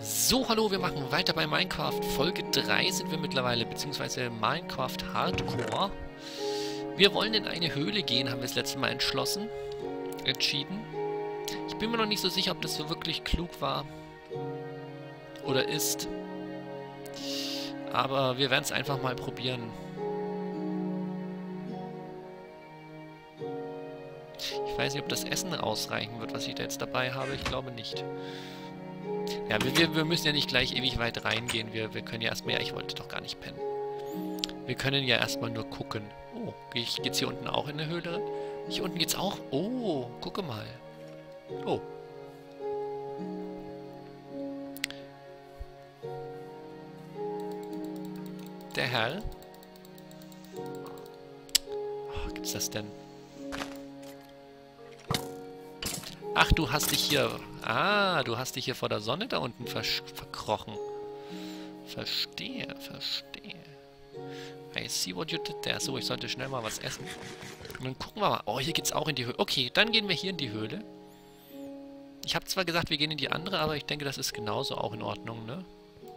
So, hallo, wir machen weiter bei Minecraft. Folge 3 sind wir mittlerweile, beziehungsweise Minecraft Hardcore. Wir wollen in eine Höhle gehen, haben wir das letzte Mal entschieden. Ich bin mir noch nicht so sicher, ob das so wirklich klug war oder ist. Aber wir werden es einfach mal probieren. Ich weiß nicht, ob das Essen ausreichen wird, was ich da jetzt dabei habe. Ich glaube nicht. Ja, wir müssen ja nicht gleich ewig weit reingehen. Wir können ja erstmal... Ja, ich wollte doch gar nicht pennen. Wir können ja erstmal nur gucken. Oh, geht's hier unten auch in der Höhle? Hier unten geht's auch? Oh, gucke mal. Oh. Der Herr. Oh, gibt's das denn? Ach, du hast dich hier... Ah, du hast dich hier vor der Sonne da unten verkrochen. Verstehe. I see what you did there. So, ich sollte schnell mal was essen. Und dann gucken wir mal. Oh, hier geht's auch in die Höhle. Okay, dann gehen wir hier in die Höhle. Ich habe zwar gesagt, wir gehen in die andere, aber ich denke, das ist genauso auch in Ordnung, ne?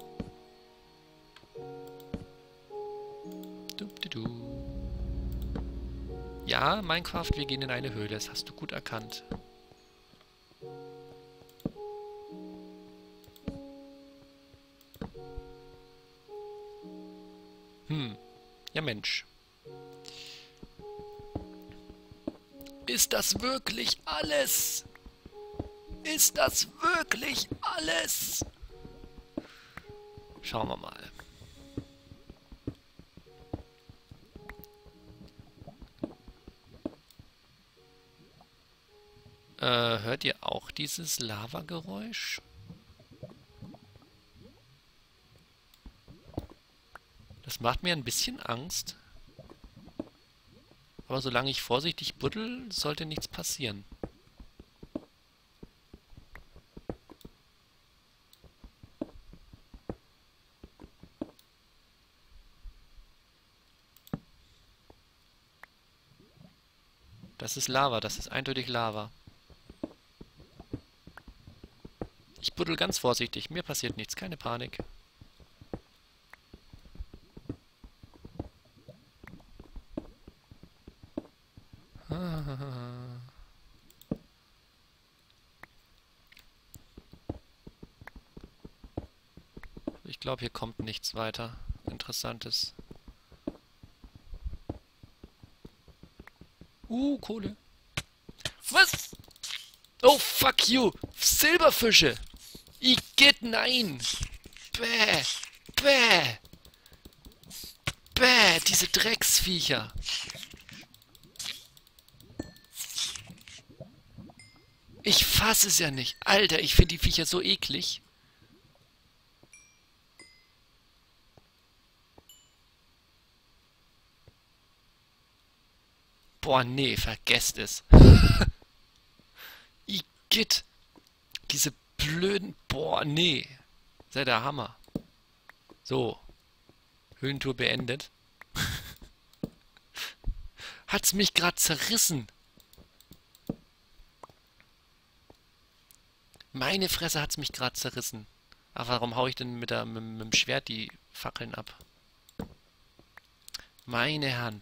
Ja, Minecraft, wir gehen in eine Höhle. Das hast du gut erkannt. Ja, Mensch. Ist das wirklich alles? Ist das wirklich alles? Schauen wir mal. Hört ihr auch dieses Lavageräusch? Das macht mir ein bisschen Angst. Aber solange ich vorsichtig buddel, sollte nichts passieren. Das ist Lava, das ist eindeutig Lava. Ich buddel ganz vorsichtig, mir passiert nichts, keine Panik. Ich glaube, hier kommt nichts weiter Interessantes. Kohle. Was? Oh, fuck you. Silberfische. Igitt, nein. Bäh. Bäh. Bäh, diese Drecksviecher. Ich fasse es ja nicht. Alter, ich finde die Viecher so eklig. Boah, nee, vergesst es. Igitt. Diese blöden... Boah, nee. Sei der Hammer. So. Höhlentour beendet. Hat's mich gerade zerrissen. Meine Fresse hat's mich gerade zerrissen. Ach, warum hau ich denn mit dem Schwert die Fackeln ab? Meine Herren.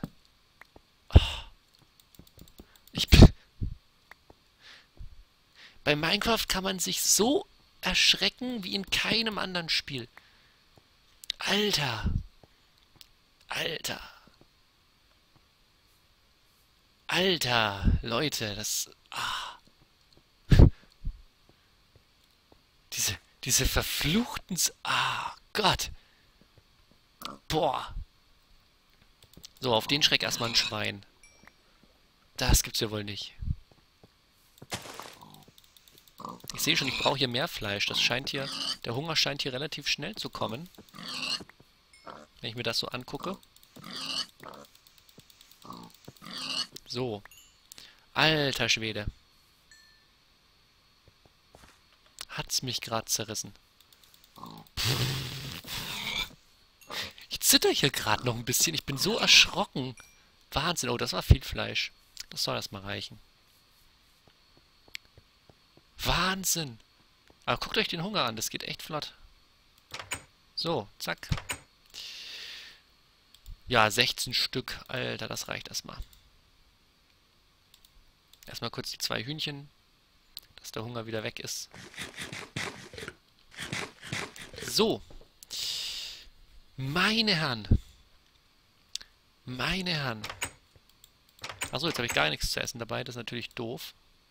Bei Minecraft kann man sich so erschrecken wie in keinem anderen Spiel. Alter. Alter. Alter. Leute, das... Diese verfluchten... Gott. Boah. So, auf den Schreck erstmal ein Schwein. Das gibt's ja wohl nicht. Ich sehe schon, ich brauche hier mehr Fleisch. Das scheint hier... Der Hunger scheint hier relativ schnell zu kommen. Wenn ich mir das so angucke. So. Alter Schwede. Hat's mich gerade zerrissen. Ich zitter hier gerade noch ein bisschen. Ich bin so erschrocken. Wahnsinn. Oh, das war viel Fleisch. Das soll erstmal reichen. Wahnsinn. Aber guckt euch den Hunger an, das geht echt flott. So, zack. Ja, 16 Stück. Alter, das reicht erstmal. Erstmal kurz die 2 Hühnchen, dass der Hunger wieder weg ist. So. Meine Herren. Meine Herren. Achso, jetzt habe ich gar nichts zu essen dabei. Das ist natürlich doof.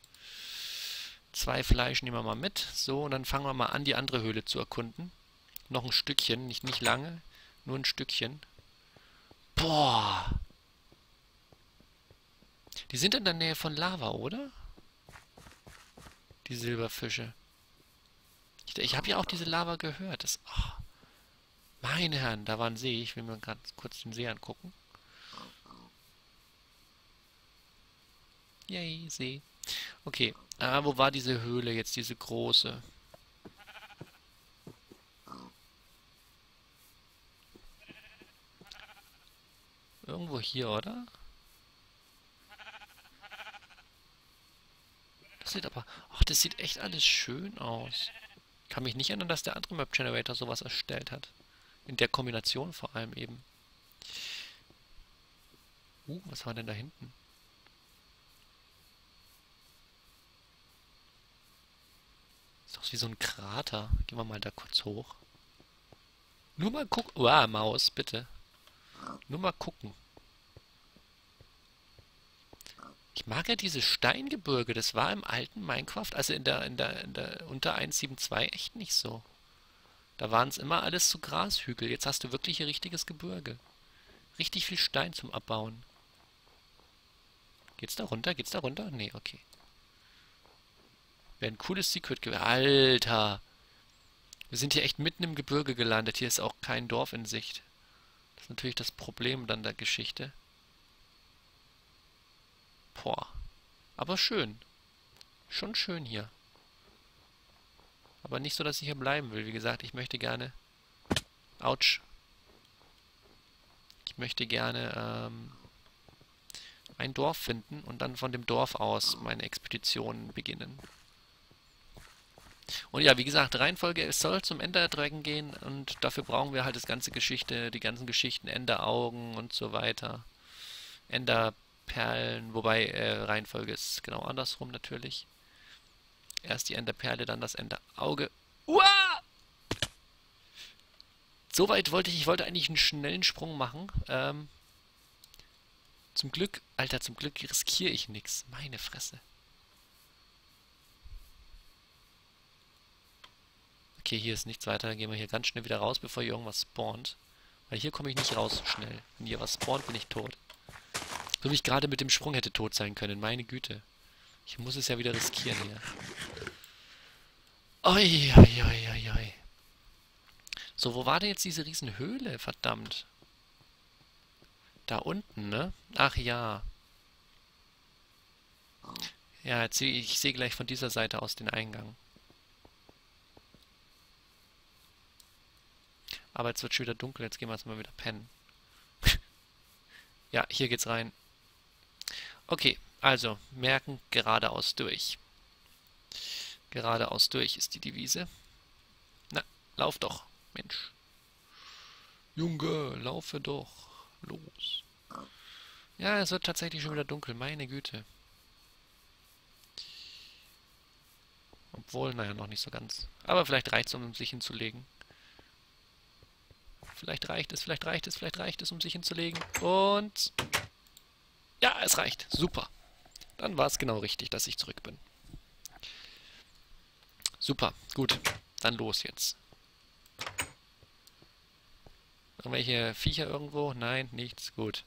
2 Fleisch nehmen wir mal mit. So, und dann fangen wir mal an, die andere Höhle zu erkunden. Noch ein Stückchen, nicht lange. Nur ein Stückchen. Boah. Die sind in der Nähe von Lava, oder? Die Silberfische. Ich habe ja auch diese Lava gehört. Das, oh. Meine Herren, da war ein See. Ich will mir gerade kurz den See angucken. Yay, See. Okay, wo war diese Höhle jetzt, diese große? Irgendwo hier, oder? Das sieht aber... Ach, das sieht echt alles schön aus. Ich kann mich nicht erinnern, dass der andere Map Generator sowas erstellt hat. In der Kombination vor allem eben. Was war denn da hinten? Ist doch wie so ein Krater. Gehen wir mal da kurz hoch. Nur mal gucken. Uah, Maus, bitte. Nur mal gucken. Ich mag ja diese Steingebirge. Das war im alten Minecraft, also in der unter 1.7.2 echt nicht so. Da waren es immer alles so Grashügel. Jetzt hast du wirklich ein richtiges Gebirge. Richtig viel Stein zum Abbauen. Geht's da runter? Geht's da runter? Nee, okay. Wäre ein cooles Secret gewesen. Alter! Wir sind hier echt mitten im Gebirge gelandet. Hier ist auch kein Dorf in Sicht. Das ist natürlich das Problem dann der Geschichte. Boah. Aber schön. Schon schön hier. Aber nicht so, dass ich hier bleiben will. Wie gesagt, ich möchte gerne... Autsch. Ich möchte gerne ein Dorf finden und dann von dem Dorf aus meine Expeditionen beginnen. Und ja, wie gesagt, Reihenfolge, es soll zum Ender Dragon gehen und dafür brauchen wir halt das ganze Geschichte, die ganzen Geschichten, Enderaugen und so weiter. Enderperlen, wobei Reihenfolge ist genau andersrum natürlich. Erst die Enderperle, dann das Enderauge. Uah! Soweit wollte ich wollte eigentlich einen schnellen Sprung machen. Zum Glück, Alter, zum Glück riskiere ich nichts. Meine Fresse. Okay, hier ist nichts weiter. Dann gehen wir hier ganz schnell wieder raus, bevor hier irgendwas spawnt. Weil hier komme ich nicht raus so schnell. Wenn hier was spawnt, bin ich tot. So wie ich gerade mit dem Sprung hätte tot sein können. Meine Güte. Ich muss es ja wieder riskieren hier. Oi, oi, oi, oi, oi. So, wo war denn jetzt diese Riesenhöhle? Verdammt. Da unten, ne? Ach ja. Ja, jetzt ich sehe gleich von dieser Seite aus den Eingang. Aber jetzt wird schon wieder dunkel, jetzt gehen wir jetzt mal wieder pennen. Ja, hier geht's rein. Okay, also, merken, geradeaus durch. Geradeaus durch ist die Devise. Na, lauf doch, Mensch. Junge, laufe doch. Los. Ja, es wird tatsächlich schon wieder dunkel, meine Güte. Obwohl, naja, noch nicht so ganz. Aber vielleicht reicht es, um sich hinzulegen. Vielleicht reicht es, vielleicht reicht es, vielleicht reicht es, um sich hinzulegen. Und... ja, es reicht. Super. Dann war es genau richtig, dass ich zurück bin. Super, gut. Dann los jetzt. Irgendwelche Viecher irgendwo? Nein, nichts. Gut.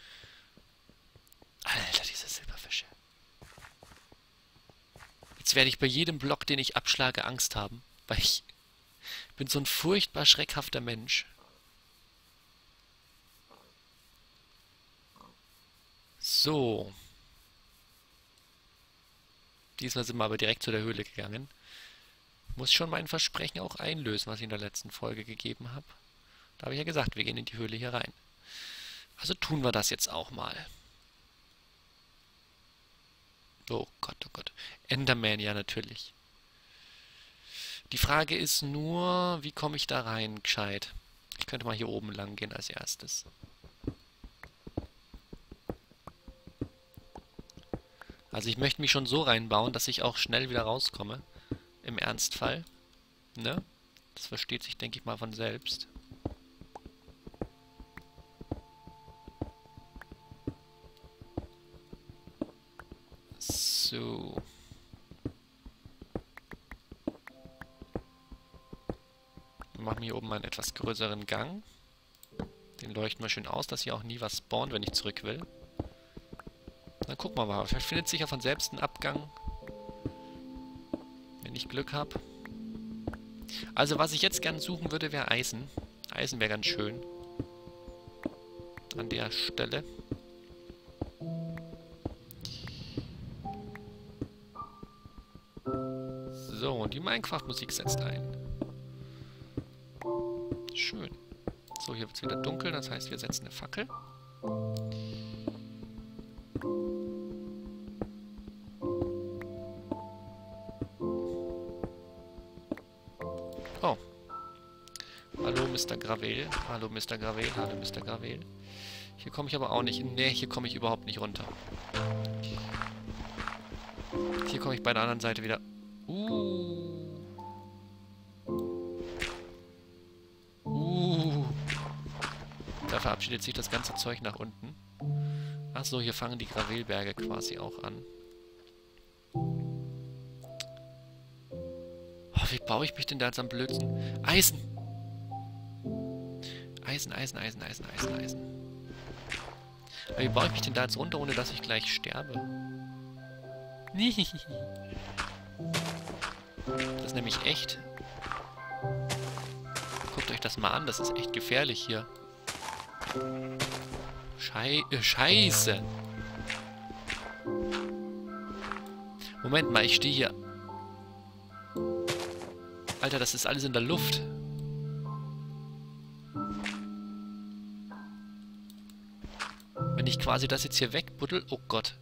Alter, diese Silberfische. Jetzt werde ich bei jedem Block, den ich abschlage, Angst haben. Weil ich bin so ein furchtbar schreckhafter Mensch. So. Diesmal sind wir aber direkt zu der Höhle gegangen. Muss schon mein Versprechen auch einlösen, was ich in der letzten Folge gegeben habe. Da habe ich ja gesagt, wir gehen in die Höhle hier rein. Also tun wir das jetzt auch mal. Oh Gott, oh Gott. Enderman, ja natürlich. Die Frage ist nur, wie komme ich da rein, gescheit? Ich könnte mal hier oben lang gehen als erstes. Also ich möchte mich schon so reinbauen, dass ich auch schnell wieder rauskomme. Im Ernstfall. Ne? Das versteht sich, denke ich mal, von selbst. So. Wir machen hier oben mal einen etwas größeren Gang. Den leuchten wir schön aus, dass hier auch nie was spawnt, wenn ich zurück will. Dann gucken wir mal. Vielleicht findet sich ja von selbst ein Abgang. Wenn ich Glück habe. Also was ich jetzt gern suchen würde, wäre Eisen. Eisen wäre ganz schön. An der Stelle. So, und die Minecraft-Musik setzt ein. Schön. So, hier wird es wieder dunkel, das heißt, wir setzen eine Fackel. Oh. Hallo, Mr. Gravel. Hallo, Mr. Gravel. Hallo, Mr. Gravel. Hier komme ich aber auch nicht. Nee, hier komme ich überhaupt nicht runter. Hier komme ich bei der anderen Seite wieder. Da verabschiedet sich das ganze Zeug nach unten. Achso, hier fangen die Gravelberge quasi auch an. Oh, wie baue ich mich denn da jetzt am blödsten? Eisen! Eisen, Eisen, Eisen, Eisen, Eisen, Eisen. Aber wie baue ich mich denn da jetzt runter, ohne dass ich gleich sterbe? Das ist nämlich echt. Guckt euch das mal an, das ist echt gefährlich hier. Scheiße. Moment mal, ich stehe hier. Alter, das ist alles in der Luft. Wenn ich quasi das jetzt hier wegbuddel... Oh Gott.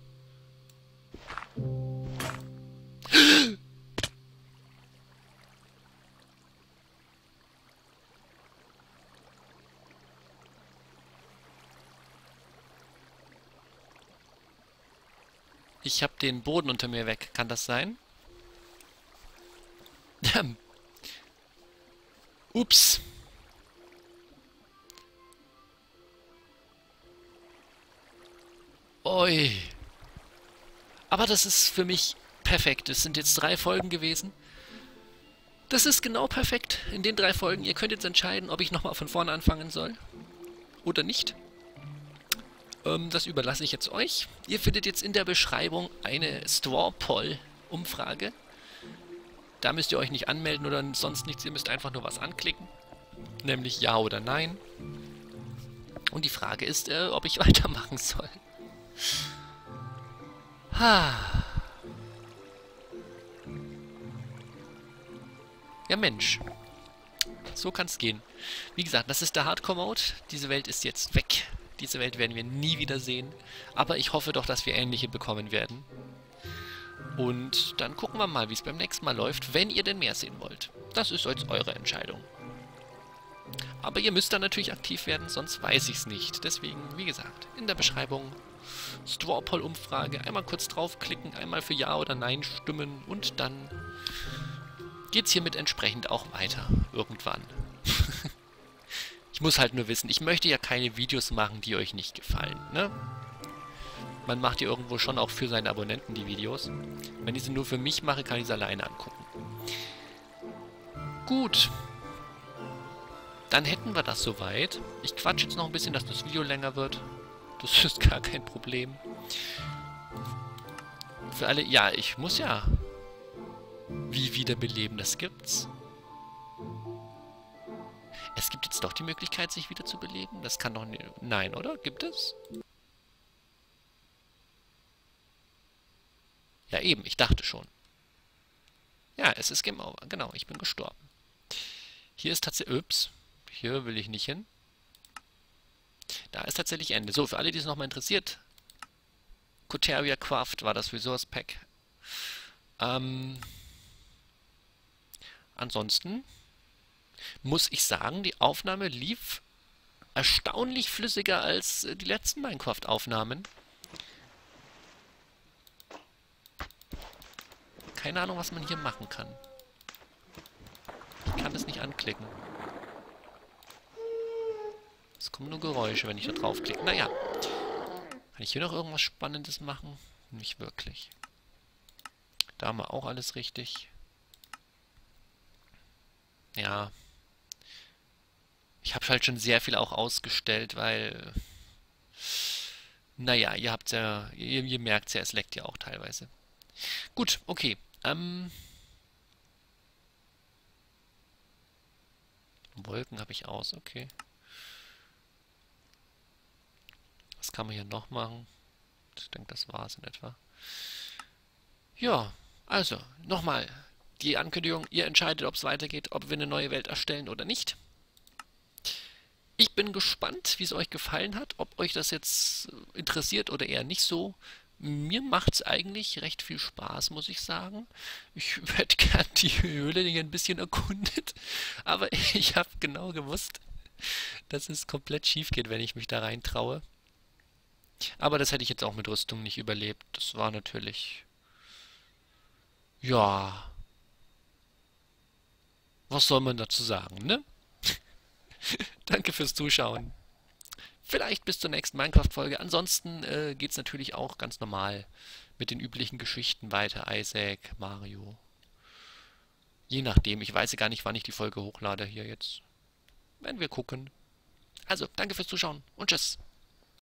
Ich habe den Boden unter mir weg. Kann das sein? Ups. Oi. Aber das ist für mich perfekt. Es sind jetzt 3 Folgen gewesen. Das ist genau perfekt in den 3 Folgen. Ihr könnt jetzt entscheiden, ob ich nochmal von vorne anfangen soll oder nicht. Das überlasse ich jetzt euch. Ihr findet jetzt in der Beschreibung eine Straw-Poll-Umfrage. Da müsst ihr euch nicht anmelden oder sonst nichts. Ihr müsst einfach nur was anklicken. Nämlich Ja oder Nein. Und die Frage ist, ob ich weitermachen soll. Ja Mensch. So kann's gehen. Wie gesagt, das ist der Hardcore-Mode. Diese Welt ist jetzt weg. Diese Welt werden wir nie wieder sehen. Aber ich hoffe doch, dass wir ähnliche bekommen werden. Und dann gucken wir mal, wie es beim nächsten Mal läuft, wenn ihr denn mehr sehen wollt. Das ist jetzt eure Entscheidung. Aber ihr müsst dann natürlich aktiv werden, sonst weiß ich es nicht. Deswegen, wie gesagt, in der Beschreibung Straw-Poll-Umfrage. Einmal kurz draufklicken, einmal für Ja oder Nein stimmen und dann geht's hiermit entsprechend auch weiter. Irgendwann. Ich muss halt nur wissen, ich möchte ja keine Videos machen, die euch nicht gefallen, ne? Man macht ja irgendwo schon auch für seine Abonnenten die Videos. Wenn ich sie nur für mich mache, kann ich sie alleine angucken. Gut. Dann hätten wir das soweit. Ich quatsche jetzt noch ein bisschen, dass das Video länger wird. Das ist gar kein Problem. Für alle... Ja, ich muss ja... Wie wiederbeleben, das gibt's. Es gibt jetzt doch die Möglichkeit, sich wieder zu beleben? Das kann doch nicht... Nein, oder? Gibt es? Ja, eben. Ich dachte schon. Ja, es ist Game Over. Genau, ich bin gestorben. Hier ist tatsächlich... Ups. Hier will ich nicht hin. Da ist tatsächlich Ende. So, für alle, die es nochmal interessiert. Koteria Craft war das Resource Pack. ansonsten muss ich sagen, die Aufnahme lief erstaunlich flüssiger als die letzten Minecraft-Aufnahmen. Keine Ahnung, was man hier machen kann. Ich kann es nicht anklicken. Es kommen nur Geräusche, wenn ich da draufklicke. Naja. Kann ich hier noch irgendwas Spannendes machen? Nicht wirklich. Da haben wir auch alles richtig. Ja. Ich habe halt schon sehr viel auch ausgestellt, weil... Naja, ihr habt's ja... Ihr merkt's ja, es leckt ja auch teilweise. Gut, okay. Wolken habe ich aus, okay. Was kann man hier noch machen? Ich denke, das war's in etwa. Ja, also, nochmal die Ankündigung. Ihr entscheidet, ob es weitergeht, ob wir eine neue Welt erstellen oder nicht. Ich bin gespannt, wie es euch gefallen hat, ob euch das jetzt interessiert oder eher nicht so. Mir macht es eigentlich recht viel Spaß, muss ich sagen. Ich hätte gern die Höhle hier ein bisschen erkundet, aber ich habe genau gewusst, dass es komplett schief geht, wenn ich mich da reintraue. Aber das hätte ich jetzt auch mit Rüstung nicht überlebt. Das war natürlich... Ja, was soll man dazu sagen, ne? Danke fürs Zuschauen. Vielleicht bis zur nächsten Minecraft-Folge. Ansonsten geht's natürlich auch ganz normal mit den üblichen Geschichten weiter. Isaac, Mario. Je nachdem. Ich weiß ja gar nicht, wann ich die Folge hochlade hier jetzt. Werden wir gucken. Also, danke fürs Zuschauen und tschüss.